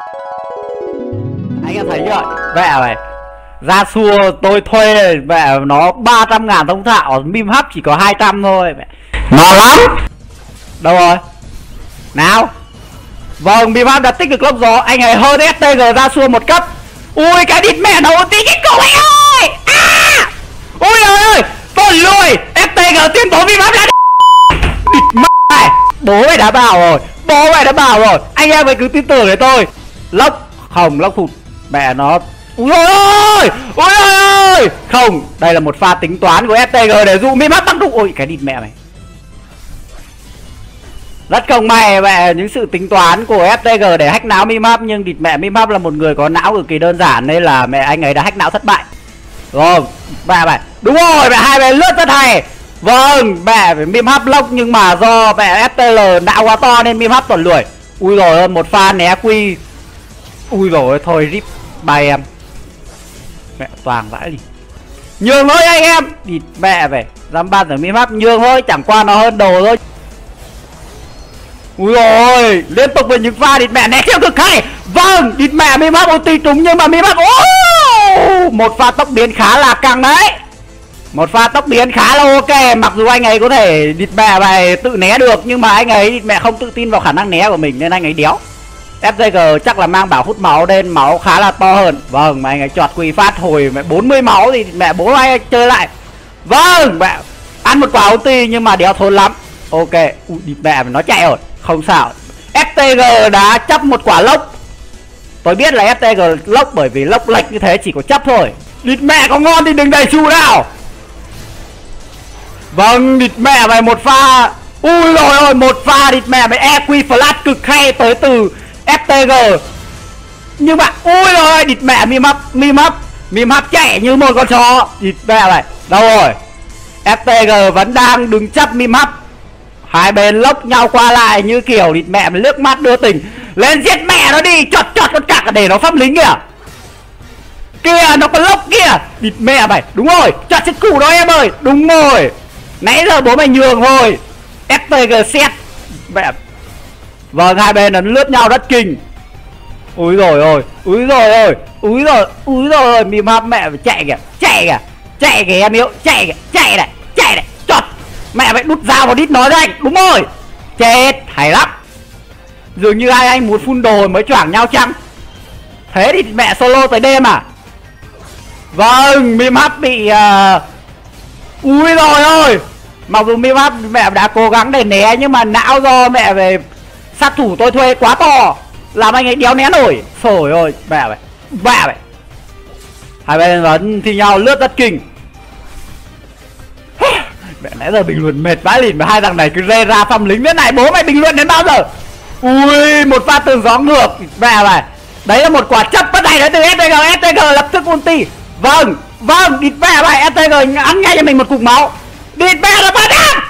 Anh em thấy chưa? Mẹ mày ra xua tôi thuê mẹ nó 300.000 thông thạo, mim hấp chỉ có 200 thôi mẹ. Ngon lắm. Đâu rồi? Nào. Vâng, mim hấp đã tích được lốc gió. Anh ấy hơn STG ra xua một cấp. Ui cái địt mẹ nó tí cái cổ anh ơi. À! Ui trời ơi, tôi lùi. STG tuyên bố mim hấp là địt mẹ này. Bố mày đã bảo rồi. Bố mày đã bảo rồi. Anh em mày cứ tin tưởng để tôi. Lốc không, lốc thụt mẹ nó. Ui ơi, ui ơi. Không, đây là một pha tính toán của STG để dụ mim hấp tăng tốc. Ôi cái địt mẹ mày. Rất không may mẹ những sự tính toán của STG để hack não mim hấp, nhưng địt mẹ mim hấp là một người có não cực kỳ đơn giản nên là mẹ anh ấy đã hack não thất bại. Rồi, mẹ đúng rồi, mẹ hai bên lướt rất hay. Vâng, mẹ phải mim hấp lốc nhưng mà do mẹ STL não quá to nên mim hấp toàn lười. Ui rồi ơi, một pha né quy. Ui rồi thôi rip bay em. Mẹ toàn vãi gì. Nhường thôi anh em. Địt mẹ về. Dám ban ở mim hấp nhường thôi, chẳng qua nó hơn đồ thôi. Ui ôi, liên tục với những pha địt mẹ né siêu cực hay. Vâng, địt mẹ mim hấp ulti trúng nhưng mà mim hấp một pha tốc biến khá là căng đấy. Một pha tốc biến khá là ok. Mặc dù anh ấy có thể địt mẹ này tự né được, nhưng mà anh ấy địt mẹ không tự tin vào khả năng né của mình nên anh ấy đéo. FJG chắc là mang bảo hút máu nên máu khá là to hơn. Vâng, mà anh ấy chọt quỳ phát hồi mẹ 40 máu thì mẹ bố ai chơi lại. Vâng, mẹ ăn một quả ulti nhưng mà đéo thốn lắm. Ok, địt mẹ nó chạy rồi. Không sao. FTG đã chấp một quả lốc. Tôi biết là FTG lốc bởi vì lốc lệch như thế chỉ có chấp thôi. Địt mẹ có ngon thì đừng đẩy chu nào. Vâng, địt mẹ mày một pha. Ui rồi ôi, một pha địt mẹ mày EQ flash cực hay tới từ FTG. Nhưng mà ui rồi, địt mẹ mim hấp chạy như một con chó. Địt mẹ mày. Đâu rồi? FTG vẫn đang đứng chấp mim hấp. Hai bên lốc nhau qua lại như kiểu địt mẹ mày nước mắt đưa tình. Lên giết mẹ nó đi, chọt con cặc để nó pháp lính kìa. Kìa, nó có lốc kìa. Địt mẹ mày, đúng rồi, chọt chết củ đó em ơi. Đúng rồi. Nãy giờ bố mày nhường thôi. FTG xét mẹ. Vâng, hai bên nó lướt nhau rất kinh. Úi rồi ôi, úi rồi ôi, úi rồi ôi, mim hấp mẹ phải chạy kìa, chạy kìa em yêu, chạy này, chọt. Mẹ phải đút dao vào đít nói đấy anh, đúng rồi. Chết, hay lắm. Dường như hai anh muốn phun đồ mới choảng nhau chăng? Thế thì mẹ solo tới đêm à? Vâng, mim hấp bị ui rồi ôi. Mặc dù mim hấp mẹ đã cố gắng để né nhưng mà não do mẹ về sát thủ tôi thuê quá to làm anh ấy đéo né nổi. Trời ơi, mẹ mày. Hai bên vẫn thi nhau lướt rất kinh. Mẹ nãy giờ bình luận mệt vãi lìn mà hai thằng này cứ rê ra phong lính thế này, bố mày bình luận đến bao giờ? Ui, một pha tường gió ngược. Mẹ mày. Đấy là một quả chấp bất này đến từ STG lập tức ulti. Vâng, địt mẹ mày, STG ăn ngay cho mình một cục máu. Địt mẹ là ba đam.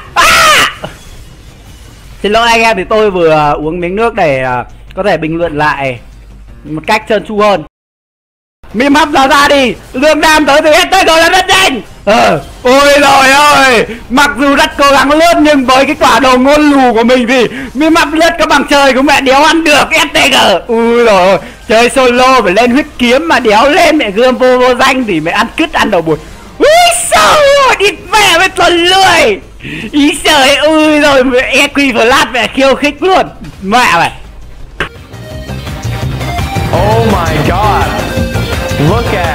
Xin lỗi anh em thì tôi vừa uống miếng nước để có thể bình luận lại một cách trơn tru hơn. Mim hấp ra đi, lương đam tới từ STG là rất nhanh. Ôi rồi ơi, mặc dù rất cố gắng lướt nhưng với cái quả đầu ngôn lù của mình thì mim hấp lướt có bằng trời của mẹ đéo ăn được STG. Ui rồi ôi, chơi solo phải lên huyết kiếm mà đéo lên mẹ gươm vô danh thì mẹ ăn cứt ăn đầu bụi. Úi sao rồi, địt mẹ với tuần lười. Ý trời ơi rồi EQ flash mẹ khiêu khích luôn. Mẹ mày. Oh my god. Look at